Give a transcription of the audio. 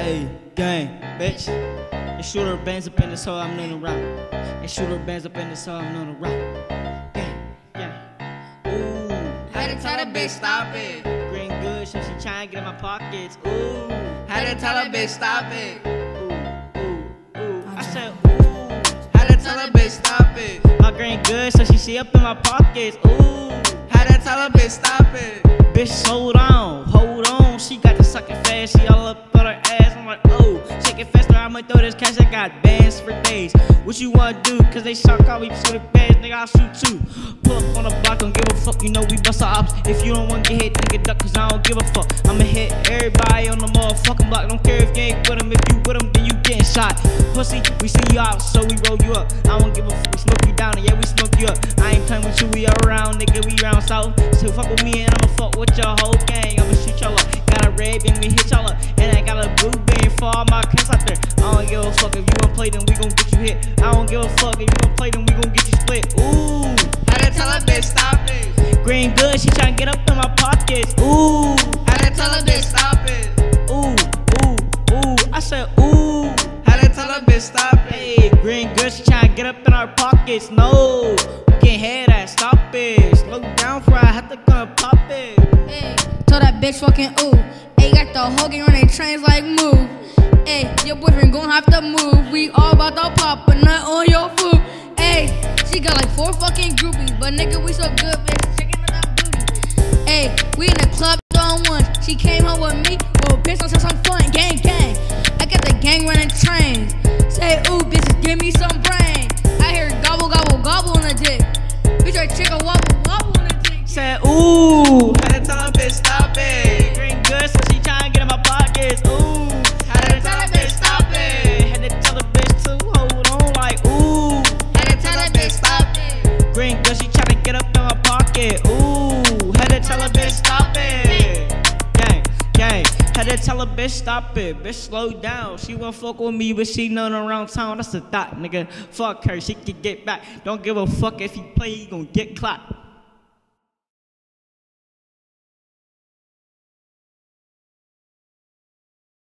Hey, gang, bitch. They shoot her bands up in this hole, I'm on the rock. They shoot her bands up in this hole, I'm on the rock. Gang, gang. Ooh, Had to tell the bitch stop it. green good, so she tryna get in my pockets. Ooh, Had to tell the bitch stop it. I said, ooh. Had to tell the bitch stop it. My green good, so she see up in my pockets. Ooh, Had to tell the bitch stop it. bitch, hold on. She got the sucking fast, she all up on her ass. I'm like, oh, shake it faster, I'ma throw this cash. I got bands for days. What you wanna do? Cause they suck how we shoot the bands, nigga, I'll shoot too. Pull up on the block, don't give a fuck, you know we bust our ops. If you don't wanna get hit, nigga, duck, cause I don't give a fuck. I'ma hit everybody on the motherfucking block. Don't care if you ain't with them, if you with them, then you getting shot. Pussy, we see you out, so we roll you up. I don't give a fuck, we smoke you down, and yeah, we smoke you up. I ain't playing with you, we around, nigga, we round south. So fuck with me and I'ma fuck with your whole gang. I'ma shoot y'all up, got a red beam, we hit y'all up. And I got a blue beam for all my kids out there. I don't give a fuck, if you gon' play then we gon' get you hit. I don't give a fuck, if you gon' play then we gon' get you split. Ooh, Had to tell the bitch stop it. green good, she tryna get up in my pockets. Ooh, Had to tell the bitch stop it. ooh, I said ooh. Had to tell the bitch stop it. Hey, green good, she tryna get up in our pockets. No, we can't have that, stop it. Slow down for I have to gonna pop it. Hey, told that bitch fucking ooh. Hey, got the hogging on their trains like move. Hey, your boyfriend gon' have to move. We all about to pop a nut on your food. Hey, she got like 4 fucking groupies, but nigga, we so good, bitch. Checking out that booty. Hey, we in the club on once. She came home with me. Well, bitch, let's have some fun. Gang, gang. I got the gang running trains. Say, ooh, bitches, give me some brain. I hear gobble, gobble, gobble on the dick. Bitch, I chicken wobble, wobble on the dick. Said ooh, Had to tell the bitch stop it. green good, so she tryna get in my pockets. Ooh, Had to tell the bitch stop it. had to tell the bitch to hold on like ooh. Had to tell the bitch stop it. Green good, she tryna get up in my pocket. Ooh, had to tell a bitch stop it. Gang, gang, had to tell a bitch stop it. Bitch, slow down. She won't fuck with me, but she known around town. That's a thought, nigga. Fuck her, she can get back. Don't give a fuck if you play, you gon' get clapped.